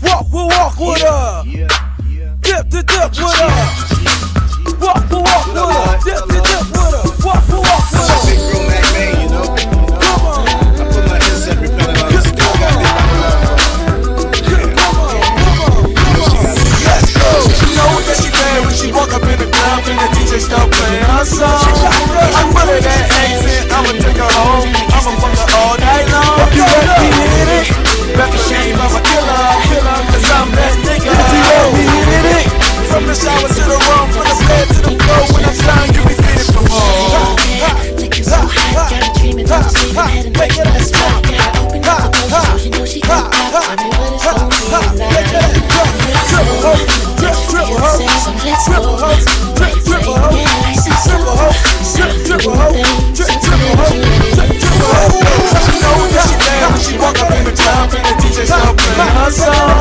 walk with her. Dip with her. Walk with her. Dip with her. Walk with her. Big Bro Mac Man, you know. Come on. I put my insect repellent on. Still got me. She knows that she bad when she walk up in the club and the DJ start playing her song. I put her that accent, I'ma take her home. I'ma fuck her all night long. You let me hit it. Back the shame, I'm a killer, cause I'm that nigga. You let me hit it. From the shower to the room, from the bed to the floor. When I'm done, you be fitted from home. Looking so hot, got me dreaming of sleeping, heading back to the spot. Open up the door, so you know she got pop. Tell me what it's gonna be like. Triple hoe, triple hoe, triple hoe, triple hoe, triple hoe, triple hoe. She knows that she bad when she walk up in the club and the DJ start playing her song.